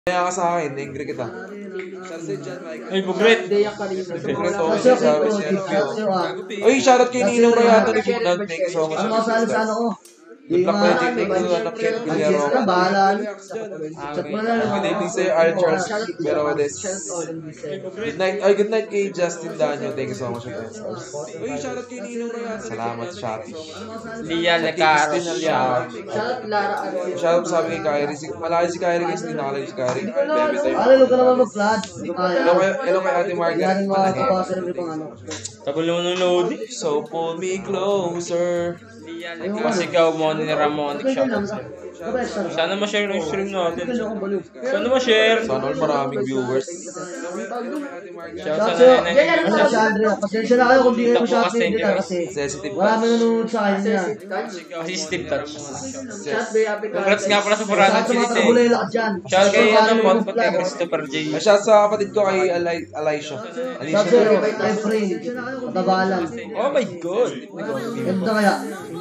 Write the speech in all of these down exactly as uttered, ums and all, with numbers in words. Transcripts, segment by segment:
Kaya ka sa akin, na-ingri kita. Ay, bugret! Bugret, okay siya, sabi siya. Ay, shoutout kay Ninong Royato ni Bugnan. Thank you so much. Ano masali sa ano ko? Good luck kayo, thank you, anak Ken Villero. Ang bahala. Good evening sir, R. Charles Berodes. Good night, ay good night kay Justin Danyo. Thank you so much. Uy, shoutout kay Ninong Royato. Salamat, Shopee. Lia Lecaro. Shoutout sabi kay Kyrie. Malaki si Kyrie guys, hindi nakalagay si Kyrie. Ano, lugar naman mag-flash. Hello kay Ate Margaret. Galing mga kapasarap pang ano. Tagal naman ng loading. So pull me closer. Kasi ikaw mo ni Ramon. Sana ma-share yung stream natin. Sana ma-share. Sana all maraming viewers. Shout out Shout sa out ano si Andrea. Pasensya na kayo kung di kayo masyadong hindi na kasi Sensitive marami nanonood sa akin niya. Kasi Steve Touch. Congrats nga pala sa Purana Shout out sa mga Chinite. tagulela ka dyan. Shout out kay ano, Potpot kay Christopher J. Shout sa kapatid ko kay Ali- Alicia. Shout Alicia. out sa kay Efrain. Katabalan. Oh my God! Ganda kaya.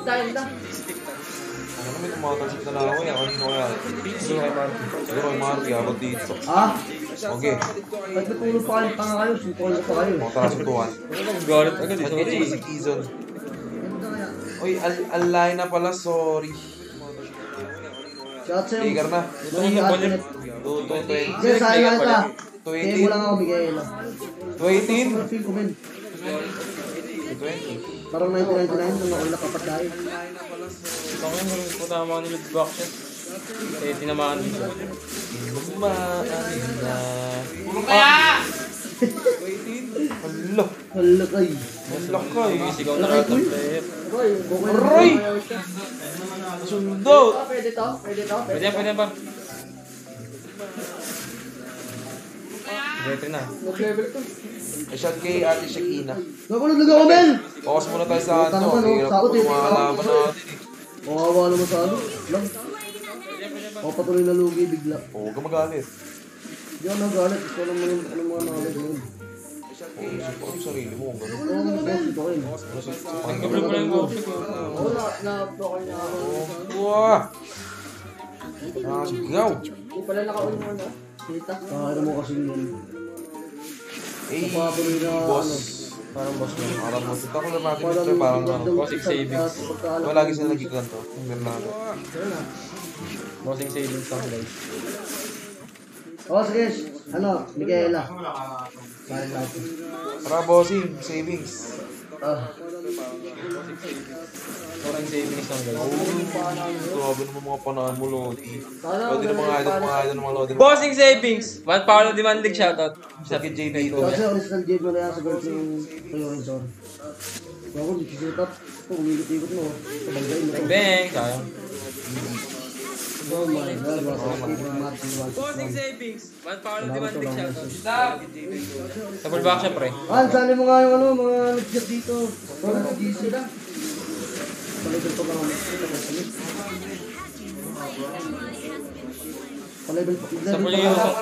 Ano naman tumatalsik na lang ako yan? Kanino kaya? Siguro kay Marky, ako dito. Ah? Okay. Ba't natulog pa kayo? Tanga kayo. Suntukan na pa kayo. Mga tara suntukan. Galit agad Ba't ito. kay J C Kizon? Uy, al- alay na pala, sorry. Shout out sa'yo. Sticker na. Mangingat ulit. two twenty. Sige, sa'yo lang ka. two Kaya eighteen. mo lang ako, Miguel. two eighteen. Ano feel ko, men? two twenty. Parang nineteen ninety-nine nung ako nakapatay. Bakit mo rin po tama ni Lord Backshot? Eh, tinamaan din siya. Lumaan na. Puro kaya! Hala. Hala kayo. Hala kayo. Sigaw na rata player. Aray! Sundo! Pwede to? Pwede to? Pwede yan, pwede yan pa. Pwede na. Mag-level to. Eh, shot kay Ate Shakina. Nakulog lang ako, men! Focus muna tayo sa Tama ano. naman, oh. Hirap Sakot po eh. mga kalaban natin eh. Kawawa naman sa ano. Lang. Ako patuloy na lugi bigla. Oo, huwag ka magalit. Hindi ako nagalit. Gusto lang mga ano mga knowledge mo. Oo, support yung sarili mo. Ganun. Oo, ang boss ito kayo. Ang gablang ko lang yung box. Oo, na- na-block niya ako. Wah! Nakasigaw. Hindi pala naka-on mo na. Kita. Kaya mo kasi yun. Eh, Napapatuloy na boss. ano. Parang boss mo. Parang boss. Ito ako lang natin ito. Parang ano. Bossing savings. Diba lagi sila nagkikanto? Meron na ano. Bossing savings lang guys. Oh, sige. Ano, Miguela. Sorry natin. Tara, bossing. Savings. Ah. Bossing savings lang guys. Oo, grabe naman mga panaan mo, Lodi. Lodi na mga idol, mga idol, mga Lodi. Bossing savings! Juan Paolo Dimandig shoutout. Sa kay J B ito. Kasi original game mo na yan sa girls yung Horizon. Ako, di sisipat. Ito, umigot-igot mo. Sa bagay mo. Bang! Sayang. Oh my God, what's up? Keeping match in one. Bossing savings! Juan Paolo Dimandig shoutout. Stop! Sa full back siya pre. Ah, sali mo nga yung ano, mga nag-chat dito. Parang nag-G C lang. Palibel pa ba naman? Palibel pa. Sa full yung usok.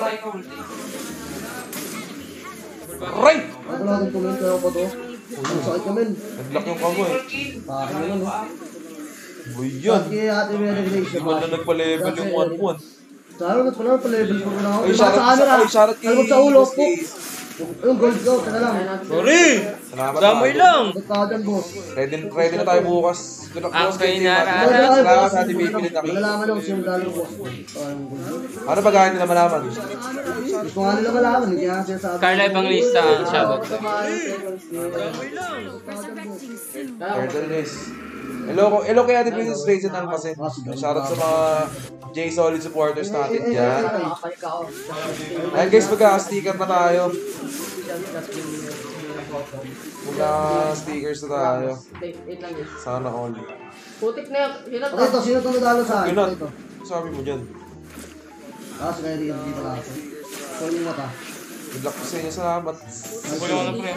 Right! Ako lang din comment kaya pa to. Ang sakit ka men. Nag-lock yung kamo eh. Pakin na lang. Boy yan. Kaya ate may regulation. Iba na nagpa-level yung one one. Saro na pala, pa-level ko na ako. Ay, Iba shoutout sa camera. ay, shoutout kay Talbog sa ulo po. Boss Yung gold go, teka lang. Sorry! Salamat. Damay lang! Ba't ka dyan, boss? Ready, ready na tayo bukas. Good luck Ang boss kay kainara. Tim. Wala na, Salamat boss. sa ating pipilit na Malalaman ako siyang dollar, boss. Parang gold. Ano ba gaya nila malaman? Gusto nga nila malaman, hindi nga sinasabi. Carla Evangelista ang shoutout. Turtle is. Hello, ko- hello kay Ate Princess Raisin Almacen. Shoutout sa mga J-Solid supporters natin dyan. Nakakalik ako. Ayun guys, magka-sticker na tayo. Magka-stickers na tayo. Wait, wait lang guys. Sana all. Putik na yan. Yun na Ano ito? Sino itong nadalo sa akin? Yun na. Ano ito? Sabi mo dyan. Ah, si Kyrie, hindi pala ako. Sorry yung mata. Good luck po sa inyo. Salamat. Wala ko na pre.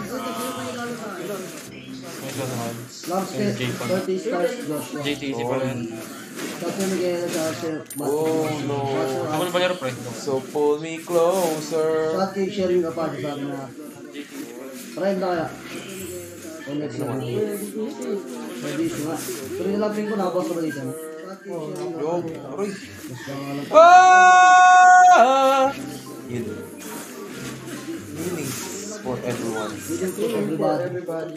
Love Step, thirty stars, Joshua. J T C pa rin. Tapos yung Miguel sa Chef. Oh no. Ako na balero pre. So pull me closer. Sa akin, share yung kapag sabi na. Try na kaya. O next na. Pwede ito nga. Pero yung lapin ko, nakapos ko ba dito? Yo, aray. Basta nga lang. Ah! Yun. Meanings for everyone. Everybody. Everybody.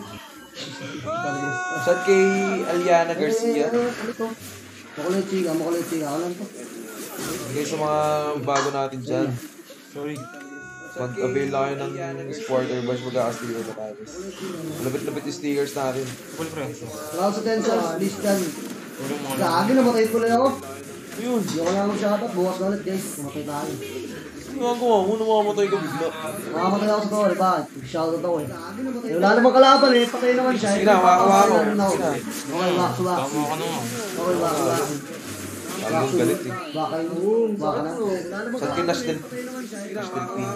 Shout kay Aliana Garcia. Makulit chika, makulit chika. Ano to? Okay, sa mga bago natin dyan. Sorry. Mag-avail lang kayo ng supporter bash mag-a-sticker na tayo. Lapit-lapit yung stickers natin. Full friends. Salamat sa ten stars, please can. Gagi, namatay ko lang ako. Yun. Hindi ko na mag-shoutout. Bukas na ulit guys. Namatay tayo. Ginagawa mo, namamatay ka bigla. Makamatay ako sa story. Bakit? Shoutout ako eh. Eh, wala namang kalaban eh. Patay naman siya. Sige na, makakuha ko. Sige na. Sige na. Okay, wax, wax. Tama ka naman. Okay, wax, wax. Parang yung galit eh. Baka yun. Baka na. Shout kay Nashdel. Nashdel P.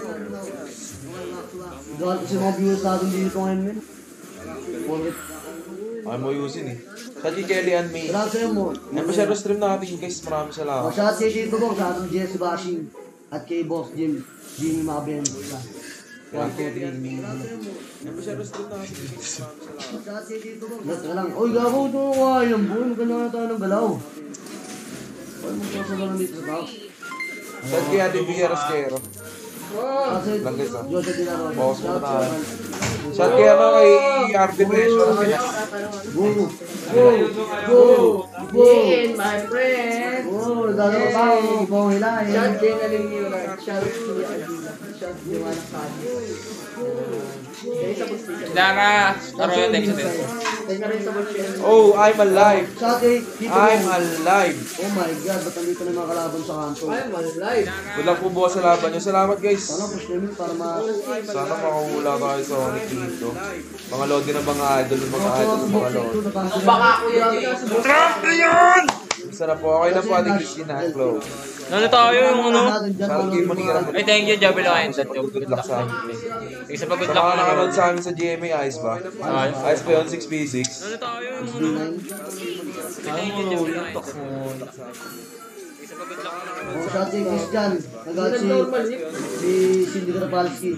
Gawal kasi mga viewers natin dito ngayon men. Forget. Ay mo yusin eh. Shout kay Kelly Ann May. Salamat sa'yo mo. Yan pa share stream natin guys. Maraming salamat. Shout kay Tito Bong, sa atong Jesse Bashing. At kay Boss Jim. Jimmy Mabien. One, two, three. Yan pa share stream natin guys. Maraming salamat. Let's ka lang. Uy, gabo ito ng kain ng buhay. Maganda na tayo ng galaw. Uy, magkasagalan dito sa tao. Shout kay Ate Villa Rasquero. Kasi, Lang guys ah. Jose Dinaro. Bawas mo na tayo. Shout kay ano kay R P Pressure. Go! Go! Go! Go! In my friend. Oh, nagdadalo ka tayo. Ikaw ang hilahin. Shout din na rin yun. Shout to Adina. Shout di wala ka. Kaya sa postation. Dara, taro yung next din. Kaya na rin sa postation. Oh, I'm alive. Shout kay Tito I'm Bong. alive. Oh my God, ba't nandito na yung mga kalaban sa kanto? I'm alive. Good luck po bukas sa laban nyo. Salamat guys. Sana push namin para ma... Sana makahula tayo sa Onyx dito. Mga lodi ng mga idol, ng mga idol, ng mga lodi. Baka ako yun. Isa na po, okay na po ating Christina Flow. Ano tayo yung ano? Shout kay Monira. Ay, thank you, Jabel Lion. Good luck sa amin. Sige, sa pag-good Sa luck mga na nakanood naman. sa amin sa G M A, ayos ba? Ayos. Ayos ba yun, six v six? Ano tayo yung B ano? nine. Thank you, Jabel Lion. Sige, sa pag-good luck na naman. Oh, shout kay Christian. Nagad si... Si Cindy Karapalski.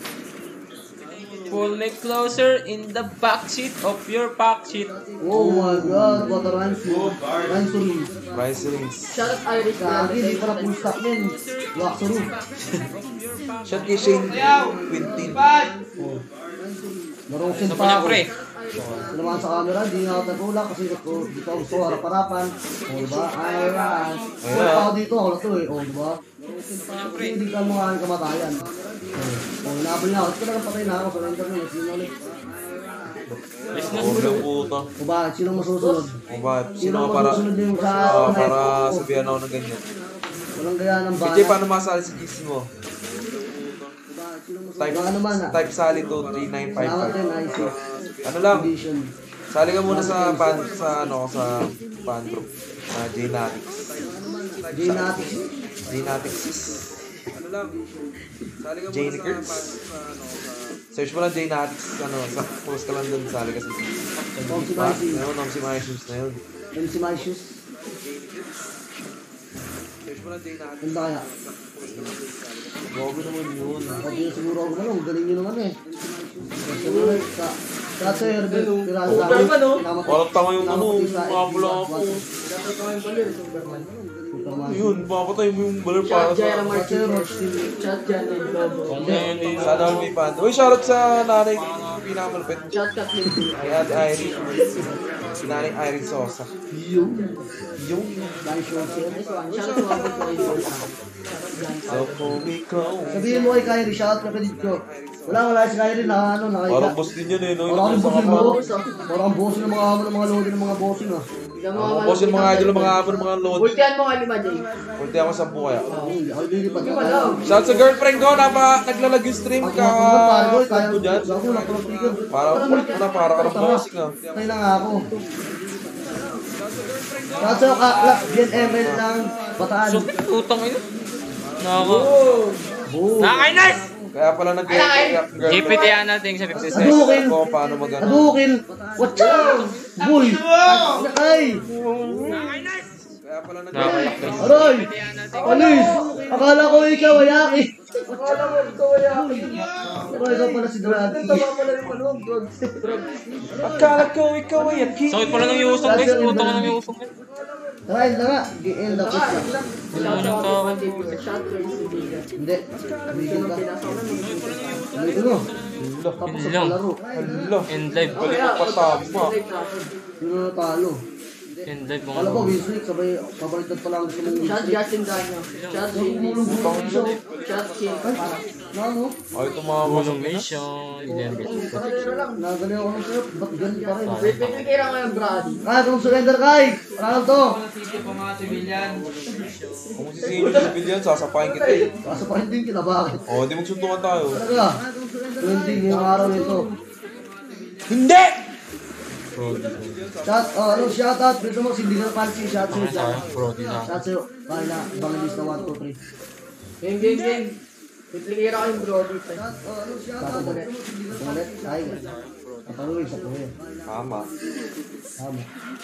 Pull me closer in the backseat of your backseat. Oh my God, what a rhyme to... Rhyme to me. Price rings. Shout out Irish. Gagi, di pa na full stop men. Wax to room. Shout kay Shane Quintin. Oh. Narosin Ito pa pa niya, ako. pre. Ito naman sa camera, di nga ako nagulak kasi dito dito ako gusto harap-harapan. O diba? Alright. Wala pa ako dito, ako na to eh. O diba? Kasi hindi ka mukha ng kamatayan. O, hinabol niya ako. Ito talagang patay na ako sa internet. Sino ulit? Huwag ng puta. O bakit? Sinong masusunod? O ba't? Sino Sino ang para... masusunod yung sa... Ah, para sabihan ako ng ganyan. Walang gaya ng K bala. J, paano masali si Kiss mo? Type, Baka naman ah. type sali to three nine five Salamat five. din, nice. Ano lang, Condition. sali ka muna sa pan, sa ano, sa fan group. Na J-Natics. J-Natics. J-Natics is... Ano lang, sali ka muna sa search mo lang J-Natics, ano, sa post ka lang dun, sali ka sa... Tom si Ba? Maisy. Ano, Nom si Maisy na yun. M C Maisy. Search mo lang J-Natics. Ganda kaya? Bago naman yun. Pag yun siguro ako naman, galing nyo naman eh. Siguro, sa... Sa sa Herbert, pirata Oh, sa Superman, oh. Walang tama yung ano, mapapula ako. Superman. Yun, papatay mo yung baler para Shout Jaira sa... Martinez. Shout Jan and Lobo. Sana all may fan. Uy, shoutout sa nanay ko, pinakamalupit. Shout Kathleen. Kay Ate Irene. Si nanay Irene Sosa. Yung. Yung... Nice show siya. Nice one. Shout out to Abot ko yun. So, kumiko. Sabihin mo kay Kyrie, shout out kapatid ko. Wala, wala si Kyrie na ano, nakaiga. Parang boss din yan eh, no? Parang Yung boss mga mo. boss, ah. Parang boss ng mga amo ng mga lodi ng mga bossing ah. boss yung mga idol, mga amo, mga load. Ultihan mo nga lima, Jay. Kunti ako sampu kaya. Uy, ako lilipad Hindi ka ba tayo. daw? Shout sa girlfriend ko, napa, naglalag yung stream Pag ka. matunog pare ko, kaya ko dyan. ako lang tulog speaker. Parang, una, para ka ng bossing ah. Tayo na nga ako. Shout out ka, G N M L ng Bataan. So, utang ito. Naka. Oh. Nakakainis! Kaya pala nag G P T yan natin sa fifty cents. Adukin! ko paano mag ano. Adukin! What's up? Boy! Nakay! Kaya pala nag Nakakayak guys. Aray! Alis! Akala ko ikaw ay aki! Akala mo, ikaw ay akin. Pero ikaw pala si Draghi. Tama pala yung ano, drugs. Akala ko ikaw ay aki. Sakit pala ng iusong guys. Putang ng iusong guys. Try na nga. G-L na po siya. Wala mo nang tawag. Shot race si Biga. Hindi. Bigil ka. Dito mo. Tapos sa palaro. Hello. End live. Balik ko patama. Sino natalo? End live mga Alam ko, lolo. Winswick, sabay, pabaliktad pa lang gusto mong Shot Winswick. Justin Daniel. Shot Cindy. Shot Cindy. Na ano? Ay, tumama Gulong nation. Eleven. Nagaling ako ng sa'yo. Ba't ganun pa rin? Wait, wait, wait, kailangan yung Brady. Kaya kung surrender kay! Ano to? Kung sisingin yung civilian, sasapahin kita eh. Kaso pa rin din kita, bakit? O, di magsuntukan tayo. Talaga? Trending yung araw nito. Hindi! Shout, oh, ano, shout out. Dito mo, si Digan Palsi. Shout Ano sa'yo. sa Brody na. Shout sa'yo. Kaya na, bangilista one, two, three. Game, game, game. Piplikira ko yung Brody. Shout, oh, ano, shout out. Ulit. Ulit. Ay, kapaluwi sa tuwi. Tama. Tama.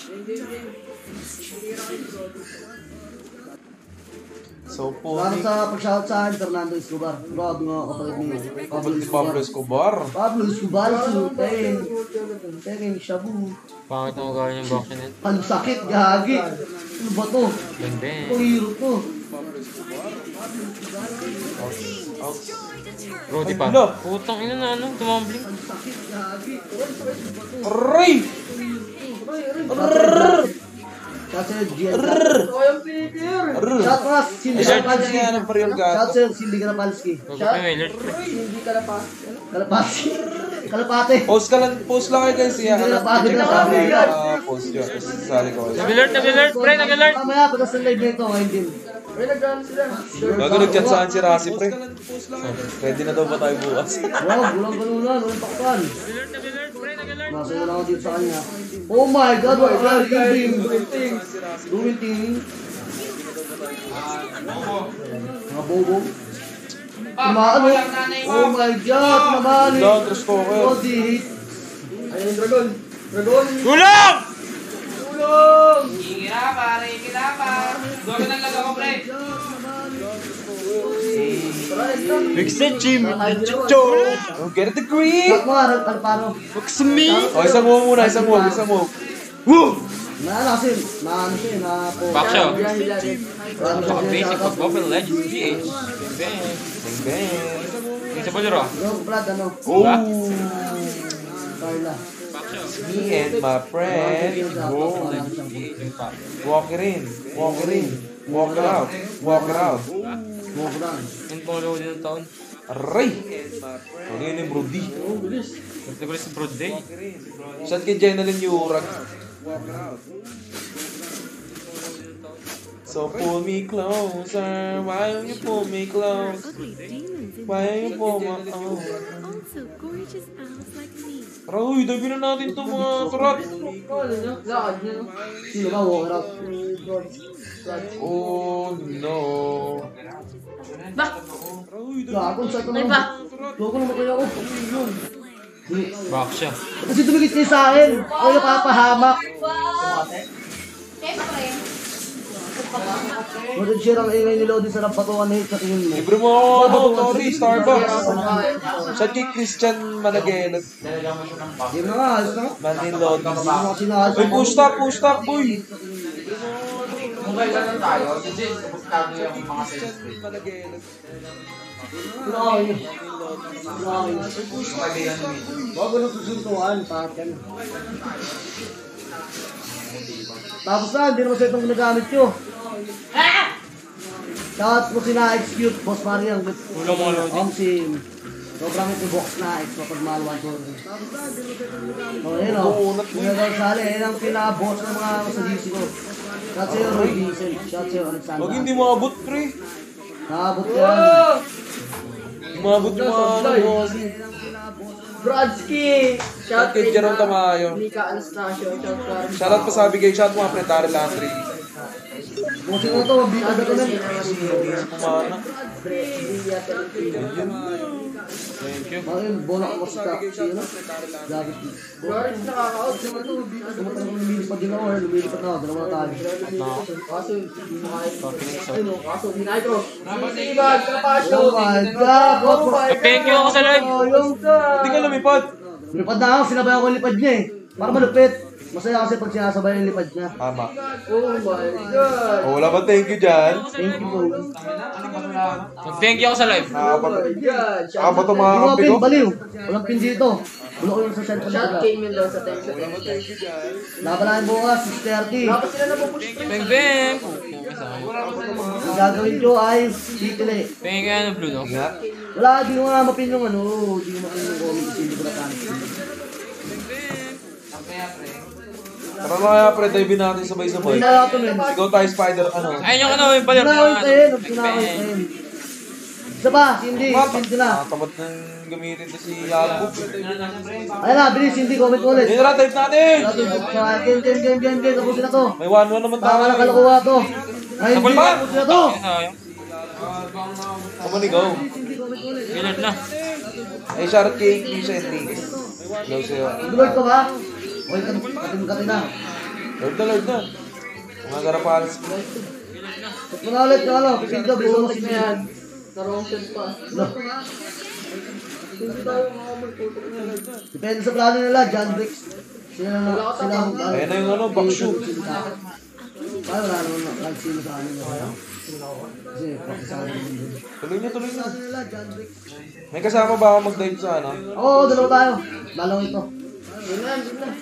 So, po Para ni sa pag-shout sa akin, Fernando Escobar. Grabe nga kapatid ni Pablo ni Pablo Escobar. Pablo Escobar, su, Tekin. Tekin, Shabu. Pangit na magawa yung boxing net. Ang sakit, gagi. Ano ba to? Bang bang. Ang hero to. Brody pa. Hello. Putang ina na ano. Tumambling. Ang sakit, gagi. Aray! Shout sa'yo, G L. Ito yung figure. Shout mga Cindy Shout Garapalski. nga ng Pariol Shout Gato. sa'yo, Cindy Garapalski. Gagawin mo alert. Hindi ka na pa. Kalapati. Kalapate. Post ka lang, post lang kayo guys. Iya, Hindi na check bakit na lang sabi. ang post yun. Sali ko. Nag-alert, nag-alert. Pre, nag-alert. Mamaya, pagkas ng live nito, ngayon din. May nag-run sila. Bago nag-chat saan si Rasi, pre. Ready na daw ba tayo bukas? Wow, gulang galunan, walang takpan. Nag-alert, nag-alert. Pre, nag-alert. Masaya na ako dito sa kanya. Oh my God, what are you doing? Doing things. Mga bobo. Tumaan mo. Oh my God, naman eh. Down, Trust Talker. Oh, di hate. Ayun yung dragon. Dragon. Gulong! Tulong! Ingira pare, ingira pa. Doon na lang ako, pre. Big set, Jim. Oh, get a degree! Shot mo nga, Alparo. Focus me. Oh, isang mo muna, isang mo, isang mo. Woo! Na ano kasi, na ano siya, na po. Back siya. Yan, yan, yan. Basic of Mobile Legends P H. Bang bang. Bang bang. Yung sa balero. Yung Brad, ano? Oh! Carla. Me and my friend. Go. Walk it in. Walk it in. Walk it out. Walk it out. Mo Brad. Yung pangalawa din ng taon. Aray! Ano yun yung Brody? Ito ko rin si Brody. Saan kay Jenalyn Yurag? So pull me closer. Why don't you pull me close? Why don't you pull my oh. Also gorgeous owls like me. Aray, dabi na natin ito mga surat. Lakad niya, no? Sino ba, walk out? Oh no. Ba? Gagong sa ito Ay naman. ba? Gago naman kayo ako. Yun. Back siya. Kasi tumigit kayo sa akin. Ako yung papahamak. Mag-share ang ingay ni Lodi sa napatukan na hit sa tingin mo. Libre mo ako, ano, Tori, Starbucks. Saan kay Christian Malaguelos? Game na nga, ayos na nga. Manin Lodi. Hindi mo kasi nakayos. Uy, push stop, push stop, boy. Mobile na lang tayo. Kasi, kapag yung mga sales play. Pinakain niyo. Pinakain niyo. Bago na susuntuan, pakan. Tapos na, hindi naman sa itong ginagamit nyo. Tapos mo sina-execute, Boss Mariang. Ulo mga Lodi. Om si... Sobrang ito box na, ex kapag malwan ko. O, yun o. Mga daw sali, yun ang pinaka-boss ng mga sa D C ko. Shout sa'yo, Roy Diesel. Shout sa'yo, Alexander. Wag hindi maabot, pre. Nakabot ka yan. Maabot yung mga ano, boss. Brodsky! Shout kay Jerome Tamayo. Nika Anastasio. Shout Clarence. Shoutout pa sabi kay shout mga pre, Daryl Landry. Bossing na to, mabitag na to na. Pumana. yata yung team. Thank you. Bakit bola ko sa si ano? David. Guards nakaka-out. Tumatang lumilipad din ako, eh. lumilipad na ako, dalawa tayo. Kaso, hindi mo kaya. Pakinig sa... Ano, kaso, hinay ko. Sinibag, kapasyo. Oh my God! Oh my God. Thank you ako sa live. Oh, yung ka! Hindi ka lumipad. Lumipad na ako, sinabay ako yung lipad niya eh. Para malupit. Masaya kasi pag sinasabay yung lipad niya. Tama. Oh my God. Oh, wala ba thank you dyan? Thank you po. Thank you ako sa live. Nakakabato. Oh my God. Nakakabato mga Hindi mo kampi pin, ko. baliw. Walang pin dito. Wala ko yung sa cellphone Shot nila. came in daw sa time sa time. Labalain bukas, six thirty. Wala pa sila napupush. Bang bang. Ang gagawin ko ay titili. Thank you ano blue no? Ingat. Wala, di ko nga mapin yung ano. Di ko mapin yung comic kasi hindi ko natanong. Tara na kaya pre, dive natin sabay-sabay. Hindi na ito nun. Ikaw tayo spider, ano? Ayun yung ano, yung palir. Pinakawin pa yun. Pinakawin pa yun. Isa pa, hindi. Hindi na. Nakatamad nang gamitin to si Yakub. Ayun na, bilis, hindi. Comment ulit. Hindi na, dive natin! Natin, sa game, game, game, game, game. Tapusin na to. May one one naman Tama na tayo. kalakuha to. Ay, hindi. Sabol ba? Tapusin na to. Sayang. Kumanigaw. Gilad na. Eh, shoutout kay Kisha Enriquez. Hello sa'yo. Lord ka ba? Okay, katin katin na. Lord na, Lord na. Mga garapalas. Tapos mo na ulit yung ano. Pisildo, bilis mo Putik na yan. Narong shot pa. No. Hindi tayo makamalputok na. Depende sa plano nila, John Bricks. Sila na, sila ang plano. Ayan na yung ano, backshoot. Ay, wala naman na. Nagsino sa amin. Kasi, pati sa amin. Tuloy niyo, tuloy niyo. Plano nila, John Bricks. May kasama ba ako mag-dive sa ano? Oo, dalawa tayo. Lalong ito. Yun na, yun na.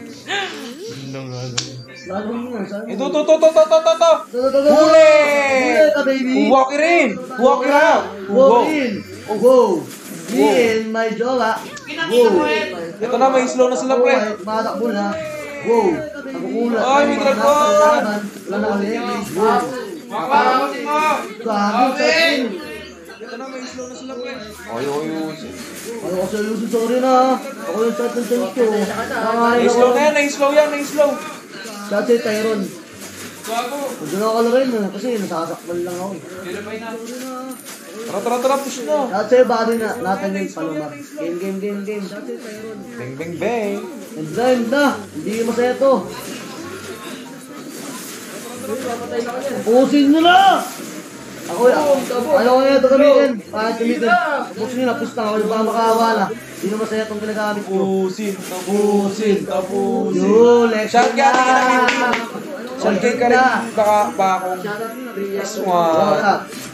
Lalong mo nga, saan? Ito, to, to, to, to, to, to, to! Ito, ito, ito. Huli! Huli ka, baby. Walk it in! Walk it out! Go in. Go. Me and my jowa. Go. Ito na, may slow na sila, pre. Matakbo na. Go. Nakukulat. Ay, may dragon. Wala na kami. Go. Makakasin mo! Gabi, sakin. Ito na, may slow na sila, pre. Ay, ay, ay. Ano kasi yung sorry na. Ako yung sa atin ko. Nangahin Na-slow ako. na yan, na-slow yan, na-slow. Sa atin, Tyron. Huwag na ako kalagay na. Kasi nasasakbal lang ako. Tara, tara, tara, push na. Sa atin, body na. Natin yung palumar. Game, game, game, game. Bang, bang, bang. And then na. Hindi masaya to. Pusin nyo na! Ako, ayaw ko ito gamitin. Kahit gamitin. Pusin nyo na, push na ako. Yung baka makahawa na. Hindi na masaya itong ginagamit ko. Pusin, tapusin, tapusin. Yo, let's Shout go ka rin na! kami. Shout ka rin baka, baka akong S one. Shout out.